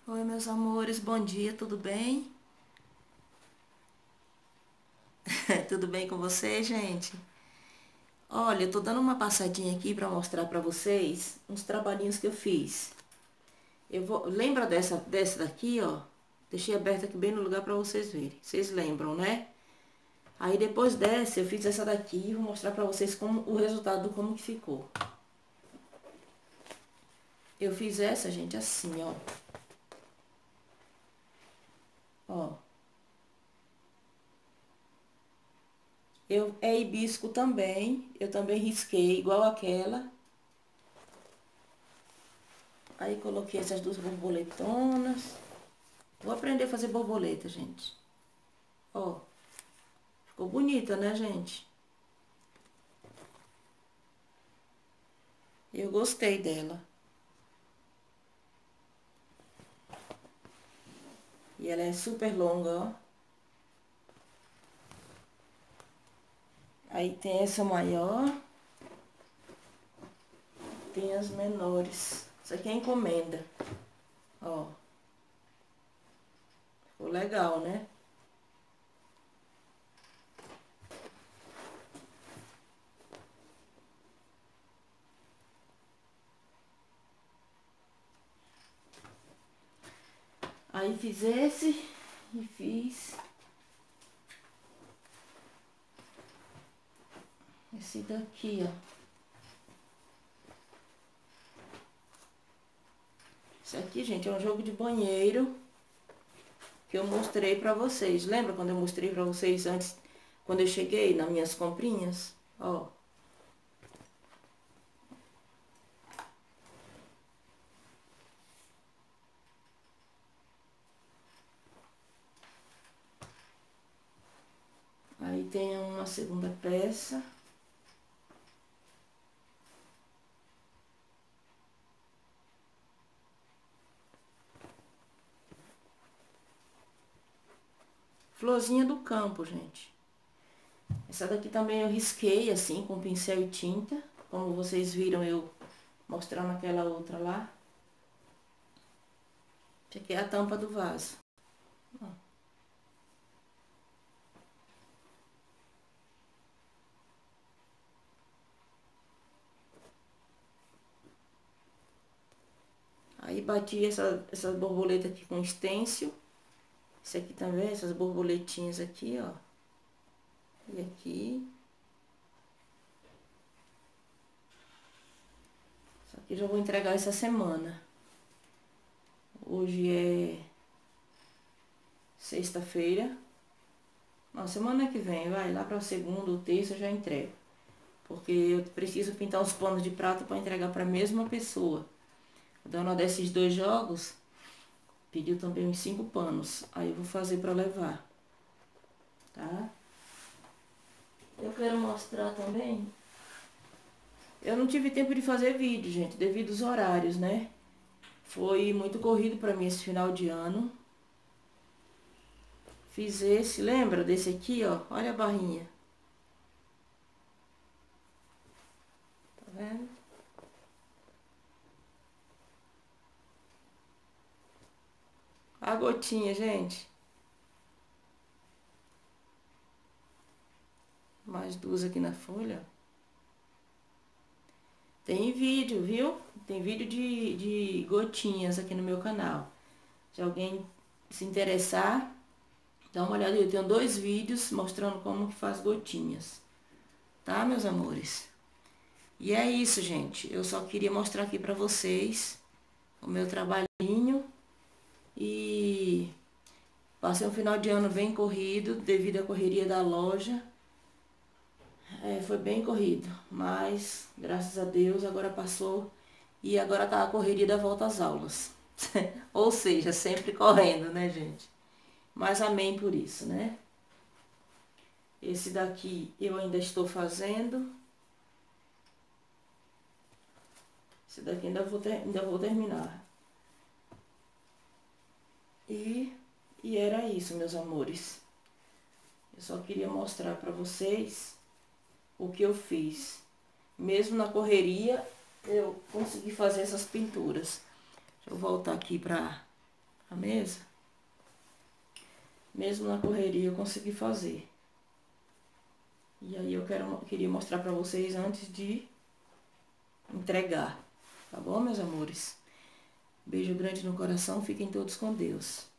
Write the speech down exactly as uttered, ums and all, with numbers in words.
Oi, meus amores, bom dia, tudo bem? Tudo bem com vocês, gente? Olha, eu tô dando uma passadinha aqui pra mostrar pra vocês uns trabalhinhos que eu fiz. Eu vou, lembra dessa, dessa daqui, ó? Deixei aberta aqui bem no lugar pra vocês verem. Vocês lembram, né? Aí depois dessa, eu fiz essa daqui e vou mostrar pra vocês como, o resultado, como que ficou. Eu fiz essa, gente, assim, ó. Ó. Eu, é hibisco também, eu também risquei igual aquela. Aí coloquei essas duas borboletonas. Vou aprender a fazer borboleta, gente. Ó, ficou bonita, né, gente? Eu gostei dela. E ela é super longa, ó. Aí tem essa maior. Tem as menores. Isso aqui é encomenda. Ó. Ficou legal, né? Aí fiz esse e fiz esse daqui, ó. Isso aqui, gente, é um jogo de banheiro que eu mostrei pra vocês. Lembra quando eu mostrei pra vocês antes, quando eu cheguei nas minhas comprinhas? Ó. Aí tem uma segunda peça. Florzinha do campo, gente. Essa daqui também eu risquei assim com pincel e tinta. Como vocês viram eu mostrando aquela outra lá. Essa aqui é a tampa do vaso. Ó. Aí bati essa, essa borboleta aqui com stencil. Esse aqui também, essas borboletinhas aqui, ó. E aqui. Isso aqui já vou entregar essa semana. Hoje é sexta-feira. Não, semana que vem, vai lá pra segunda ou terça eu já entrego. Porque eu preciso pintar os panos de prata para entregar para a mesma pessoa. A dona desses dois jogos pediu também uns cinco panos. Aí eu vou fazer para levar. Tá? Eu quero mostrar também. Eu não tive tempo de fazer vídeo, gente, devido aos horários, né? Foi muito corrido para mim esse final de ano. Fiz esse, lembra desse aqui, ó? Olha a barrinha. Tá vendo? A gotinha, gente. Mais duas aqui na folha. Tem vídeo, viu? Tem vídeo de, de gotinhas aqui no meu canal. Se alguém se interessar, dá uma olhada. Eu tenho dois vídeos mostrando como que faz gotinhas. Tá, meus amores? E é isso, gente. Eu só queria mostrar aqui pra vocês o meu trabalhinho. E passei um final de ano bem corrido, devido à correria da loja. É, foi bem corrido, mas graças a Deus agora passou e agora tá a correria da volta às aulas. Ou seja, sempre correndo, né, gente? Mas amém por isso, né? Esse daqui eu ainda estou fazendo. Esse daqui ainda vou, ter, ainda vou terminar. E, e era isso, meus amores. Eu só queria mostrar pra vocês o que eu fiz. Mesmo na correria, eu consegui fazer essas pinturas. Deixa eu voltar aqui pra, a mesa. Mesmo na correria eu consegui fazer. E aí eu quero, queria mostrar pra vocês antes de entregar. Tá bom, meus amores? Beijo grande no coração, fiquem todos com Deus.